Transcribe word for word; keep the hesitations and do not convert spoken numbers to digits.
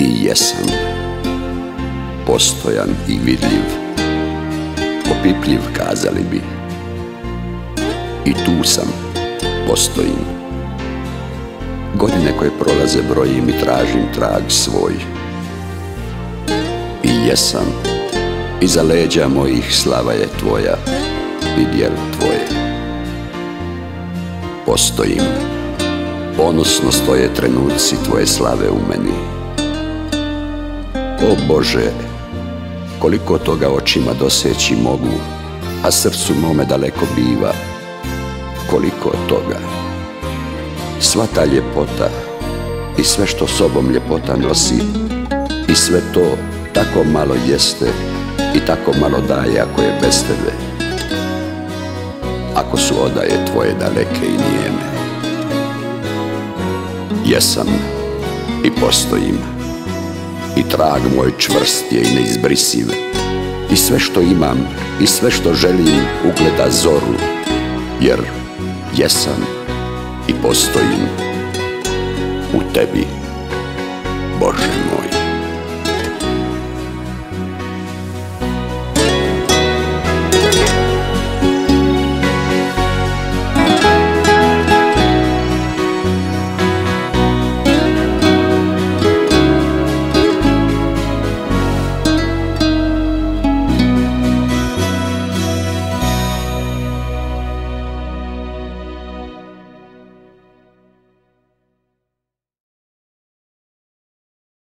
I jesam postojan i vidljiv, opipljiv kazali bi. I tu sam, postojim. Godine koje prolaze brojim i tražim trag svoj. I jesam, iza leđa mojih slava je tvoja i djelo tvoje. Postojim, ponosno stoje trenuci tvoje slave u meni. O Bože, koliko toga očima doseći mogu, a srcu mome daleko biva. Koliko toga. Sva ta ljepota i sve što sobom ljepota nosi, i sve to tako malo jeste i tako malo daje ako je bez tebe, ako su odaje tvoje daleke i nijeme. Jesam i postojim, i trag moj čvrst je i neizbrisiv, i sve što imam i sve što želim ugleda zoru, jer jesam i postojim u tebi, Bože moj.